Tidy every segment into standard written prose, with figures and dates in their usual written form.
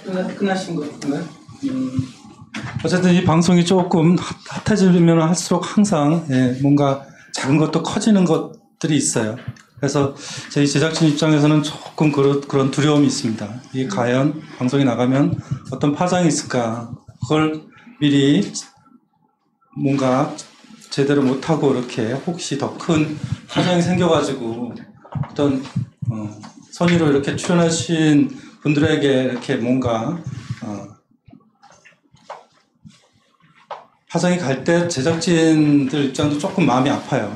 끝나신 것 같은가요? 어쨌든 이 방송이 조금 핫해지면 할수록 항상 뭔가 작은 것도 커지는 것들이 있어요. 그래서 저희 제작진 입장에서는 조금 그런 두려움이 있습니다. 이게 과연 방송이 나가면 어떤 파장이 있을까? 그걸 미리 뭔가 제대로 못하고 이렇게 혹시 더 큰 파장이 생겨가지고 어떤 선의로 이렇게 출연하신 분들에게 이렇게 뭔가 파장이 갈 때 제작진들 입장도 조금 마음이 아파요.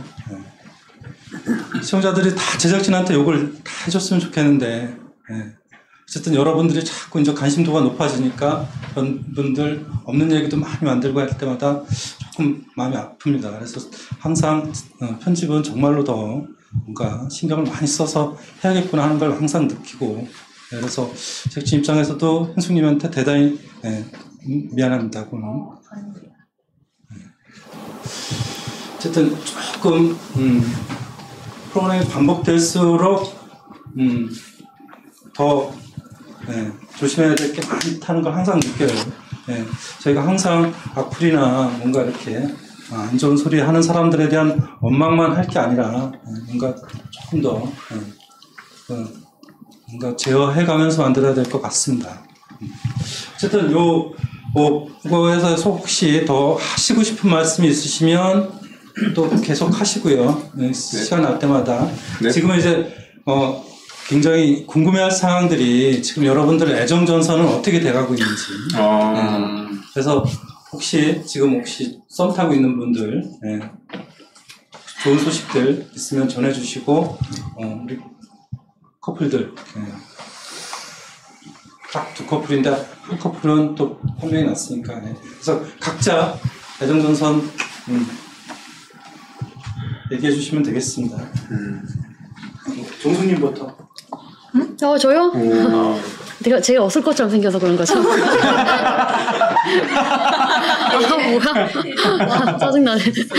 시청자들이 다 제작진한테 욕을 다 해줬으면 좋겠는데 어쨌든 여러분들이 자꾸 이제 관심도가 높아지니까 그런 분들 없는 얘기도 많이 만들고 할 때마다 조금 마음이 아픕니다. 그래서 항상 편집은 정말로 더 뭔가 신경을 많이 써서 해야겠구나 하는 걸 항상 느끼고 그래서 제작진 입장에서도 현숙님한테 대단히 미안합니다. 어쨌든 조금 프로그램이 반복될수록 더 조심해야 될 게 많다는 걸 항상 느껴요. 저희가 항상 악플이나 뭔가 이렇게 안 좋은 소리 하는 사람들에 대한 원망만 할 게 아니라 뭔가 조금 더 뭔가 제어해가면서 만들어야 될 것 같습니다. 어쨌든 이거에서 혹시 더 하시고 싶은 말씀이 있으시면 또 계속 하시고요. 시간 날 때마다. 네. 지금은 이제 굉장히 궁금해할 사항들이 지금 여러분들의 애정 전선은 어떻게 돼가고 있는지. 그래서 혹시 썸 타고 있는 분들 좋은 소식들 있으면 전해주시고 우리 커플들 딱 두 커플인데 한 커플은 또 한 명이 났으니까 그래서 각자 애정 전선 얘기해 주시면 되겠습니다. 종수님부터. 저요? 제가 없을 것처럼 생겨서 그런 거죠. 뭐야? 짜증나네.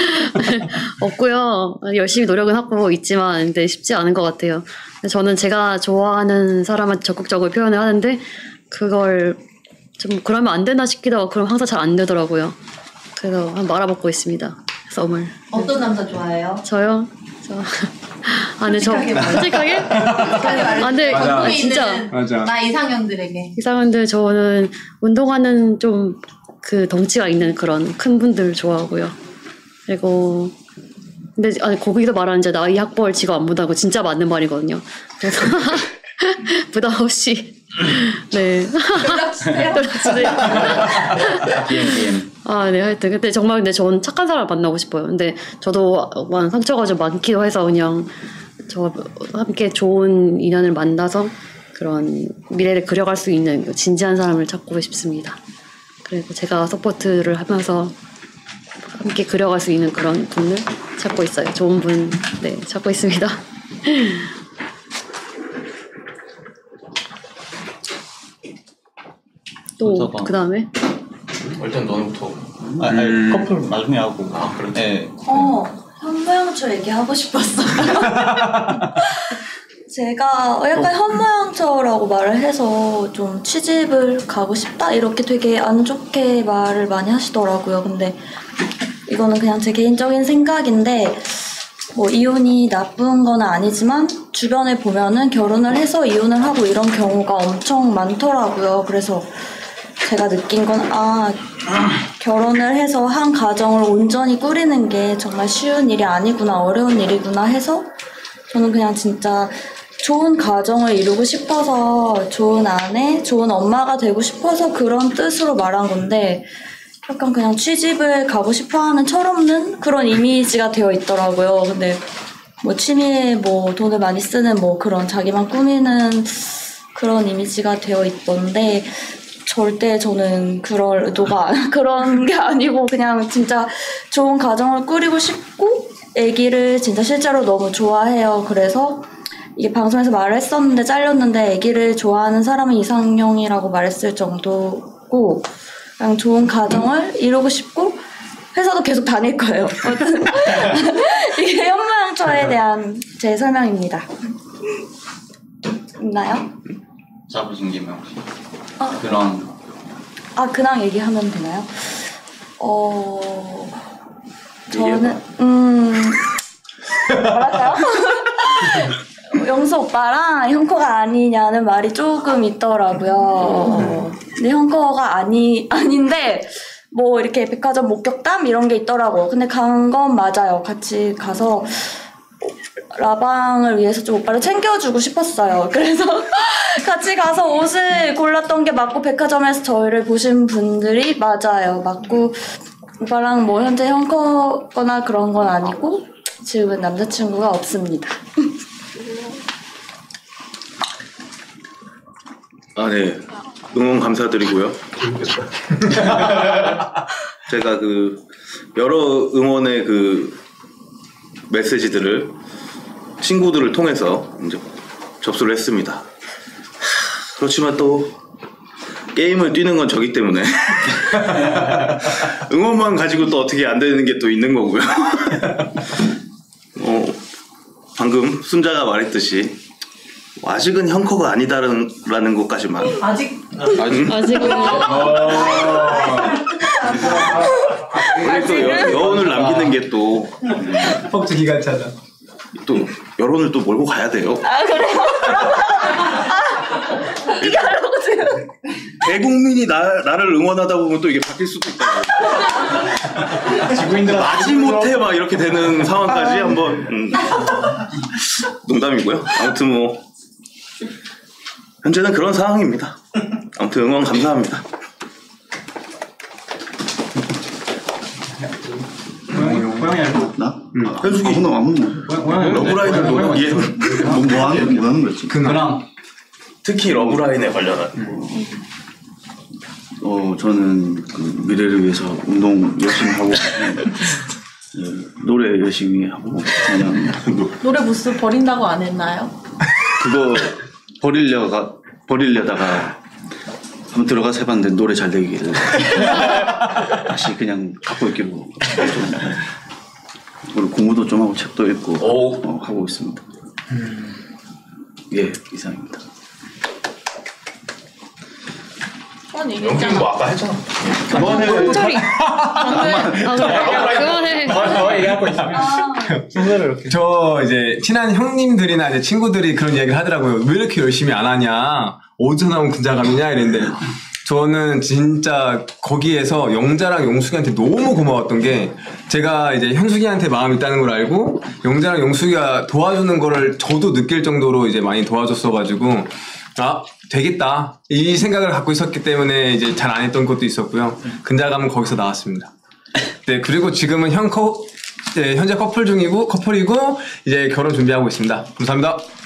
없고요. 열심히 노력은 하고 있지만 근데 쉽지 않은 것 같아요. 저는 제가 좋아하는 사람한테 적극적으로 표현을 하는데 그걸 좀 그러면 안 되나 싶기도 하고 그럼 항상 잘 안 되더라고요. 그래서 한번 말아먹고 있습니다. 썸을. 어떤 남자 좋아해요? 저요? 근데 솔직하게? 근데 진짜. 맞아. 나 이상형들에게. 이상형들 저는 운동하는 좀 그 덩치가 있는 그런 큰 분들 좋아하고요. 그리고 근데 거기서 말하는 이제 나이 학벌 직업 안 보다고 진짜 맞는 말이거든요. 그래서 부담 없이 네. 연락주세요. 네, 하여튼. 근데 정말 전 착한 사람을 만나고 싶어요. 근데 저도 상처가 좀 많기도 해서 그냥 저 함께 좋은 인연을 만나서 그런 미래를 그려갈 수 있는 진지한 사람을 찾고 싶습니다. 그리고 제가 서포트를 하면서 함께 그려갈 수 있는 그런 분을 찾고 있어요. 좋은 분, 찾고 있습니다. 또 그 다음에 일단 너는부터. 커플 나중에 하고. 그래. 네. 현모양처 얘기하고 싶었어요. 제가 약간 현모양처라고 말을 해서 좀 취집을 가고 싶다 이렇게 되게 안 좋게 말을 많이 하시더라고요. 근데 이거는 그냥 제 개인적인 생각인데 뭐 이혼이 나쁜 건 아니지만 주변에 보면은 결혼을 해서 이혼을 하고 이런 경우가 엄청 많더라고요. 그래서 제가 느낀 건 결혼을 해서 한 가정을 온전히 꾸리는 게 정말 쉬운 일이 아니구나, 어려운 일이구나 해서 저는 그냥 진짜 좋은 가정을 이루고 싶어서 좋은 아내, 좋은 엄마가 되고 싶어서 그런 뜻으로 말한 건데 약간 그냥 취집을 가고 싶어하는 철없는 그런 이미지가 되어 있더라고요. 근데 뭐 취미에 뭐 돈을 많이 쓰는 뭐 그런 자기만 꾸미는 그런 이미지가 되어 있던데 절대 저는 그럴 의도가 그런 게 아니고 그냥 진짜 좋은 가정을 꾸리고 싶고 아기를 진짜 실제로 너무 좋아해요. 그래서 이게 방송에서 말을 했었는데 잘렸는데 아기를 좋아하는 사람은 이상형이라고 말했을 정도고 그냥 좋은 가정을 이루고 싶고 회사도 계속 다닐 거예요. 이게 현모양처에 대한 제 설명입니다. 있나요? 잡으신 김에 혹시 그런 근황 얘기하면 되나요? 저는 뭐랄까요? 영수 오빠랑 형커가 아니냐는 말이 조금 있더라고요. 근데 형커가 아닌데 뭐 이렇게 백화점 목격담 이런 게 있더라고요. 근데 간 건 맞아요. 같이 가서 라방을 위해서 좀 오빠를 챙겨주고 싶었어요. 그래서 같이 가서 옷을 골랐던 게 맞고 백화점에서 저희를 보신 분들이 맞아요. 맞고 오빠랑 뭐 현재 형커거나 그런 건 아니고 지금은 남자친구가 없습니다. 네. 응원 감사드리고요. 제가 여러 응원의 메시지들을 친구들을 통해서 이제 접수를 했습니다. 그렇지만 또 게임을 뛰는 건 저기 때문에 응원만 가지고 또 어떻게 안 되는 게 또 있는 거고요. 방금 순자가 말했듯이 아직은 형커가 아니다라는 것까지만 아직은 원래 또 여운을 남기는 게 또 폭주 기관차다. 또 여론을 또 몰고 가야 돼요. 그래요? 이게 하라고 지금. 대국민이 나를 응원하다 보면 또 이게 바뀔 수도 있다고. 지구인들 마지못해 막 이렇게 되는 상황까지 한번 농담이고요. 아무튼 뭐 현재는 그런 상황입니다. 아무튼 응원 감사합니다. 고양이 알고 나? 현숙이 아무나 러브라인을 노리기에 뭐 하는 거지? 근황 특히 러브라인에 관련한 저는 미래를 위해서 운동 열심히 하고 노래 열심히 하고 그냥 노래 부스 버린다고 안 했나요? 그거 버리려다가 한번 들어가서 해봤는데 노래 잘 되길래 다시 그냥 갖고 있기로 오늘 공부도 좀 하고 책도 읽고 하고 있습니다. 예, 이상입니다. 그건 영빈 얘기했잖아. 뭐 아까 했잖아. tori 그만해. 더 얘기하고 있습니다. 저 이제 친한 형님들이나 이제 친구들이 그런 얘기를 하더라고요. 왜 이렇게 열심히 안 하냐? 어디서 나온 근자감이냐? 이랬는데 저는 진짜 거기에서 영자랑 용숙이한테 너무 고마웠던 게 제가 이제 현숙이한테 마음이 있다는 걸 알고 영자랑 용숙이가 도와주는 거를 저도 느낄 정도로 이제 많이 도와줬어가지고 되겠다 이 생각을 갖고 있었기 때문에 이제 잘 안 했던 것도 있었고요. 근자감은 거기서 나왔습니다. 네, 그리고 지금은 현재 커플이고 이제 결혼 준비하고 있습니다. 감사합니다.